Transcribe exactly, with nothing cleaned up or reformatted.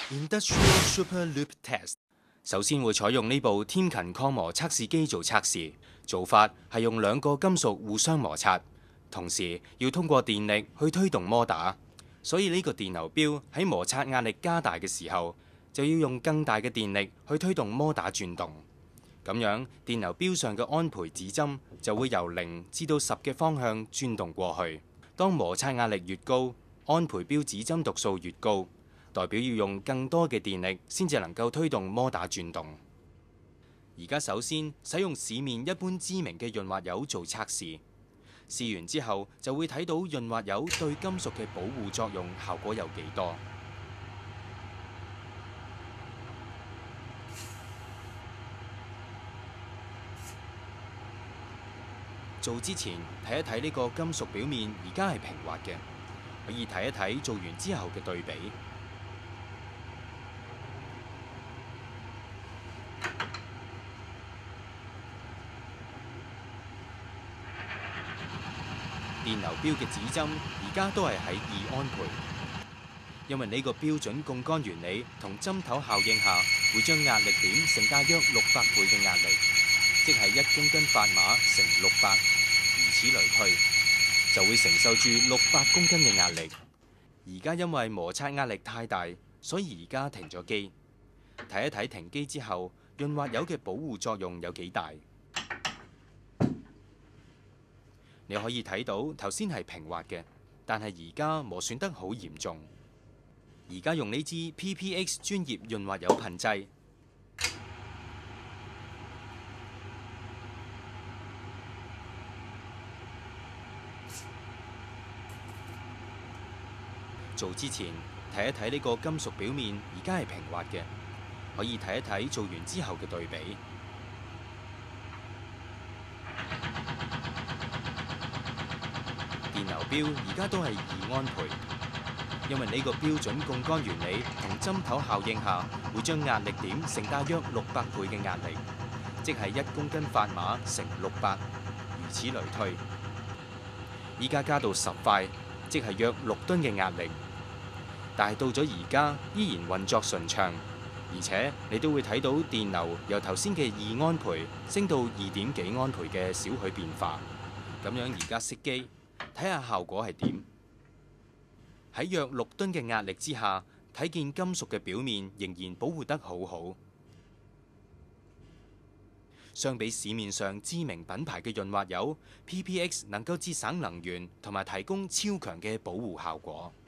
Industrial Super Loop Test 首先會採用呢部天勤抗磨測試機做測試，做法係用兩個金屬互相摩擦，同時要通過電力去推動摩打，所以呢個電流錶喺摩擦壓力加大嘅時候，就要用更大嘅電力去推動摩打轉動。咁樣電流錶上嘅安培指針就會由零至到十嘅方向轉動過去。當摩擦壓力越高，安培錶指針讀數越高，代表要用更多嘅電力先至能夠推動摩打轉動。而家首先使用市面一般知名嘅潤滑油做測試，試完之後就會睇到潤滑油對金屬嘅保護作用效果有幾多。做之前睇一睇呢個金屬表面而家係平滑嘅，可以睇一睇做完之後嘅對比。電流錶嘅指針而家都係喺二安培，因為呢個標準槓桿原理同針頭效應下，會將壓力點乘大約六百倍嘅壓力，即係一公斤法碼乘六百，如此類推，就會承受住六百公斤嘅壓力。而家因為摩擦壓力太大，所以而家停咗機，睇一睇停機之後潤滑油嘅保護作用有幾大。你可以睇到頭先係平滑嘅，但係而家磨損得好嚴重。而家用呢支 P P X 專業潤滑油噴劑，做之前睇一睇呢個金屬表面而家係平滑嘅，可以睇一睇做完之後嘅對比。電流錶而家都係二安培，因為呢個標準槓桿原理同針頭效應下，會將壓力點乘大約六百倍嘅壓力，即係一公斤法碼乘六百，如此類推。依家加到十塊，即係約六噸嘅壓力，但係到咗而家依然運作順暢，而且你都會睇到電流由頭先嘅二安培升到二點幾安培嘅少許變化。咁樣而家熄機。睇下效果係點？喺約六噸嘅壓力之下，睇見金屬嘅表面仍然保護得好好。相比市面上知名品牌嘅潤滑油，P P X 能夠節省能源同埋提供超強嘅保護效果。